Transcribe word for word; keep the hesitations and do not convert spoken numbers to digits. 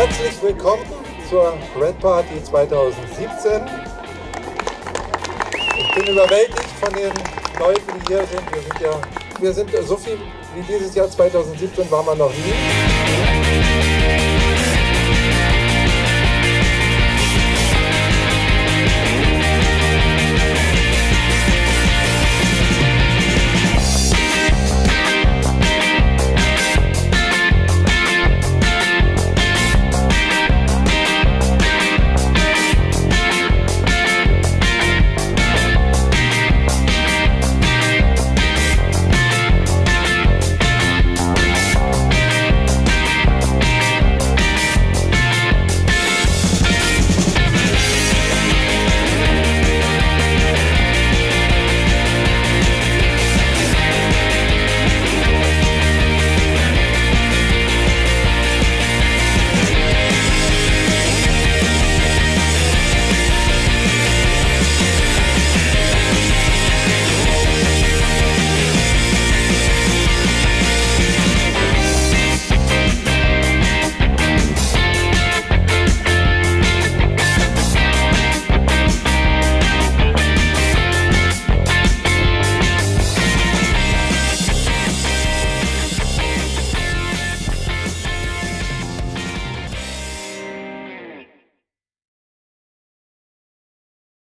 Herzlich willkommen zur Red Party zweitausendsiebzehn. Ich bin überwältigt von den Leuten, die hier sind. Wir sind ja, wir sind so viel wie dieses Jahr zweitausendsiebzehn waren wir noch nie.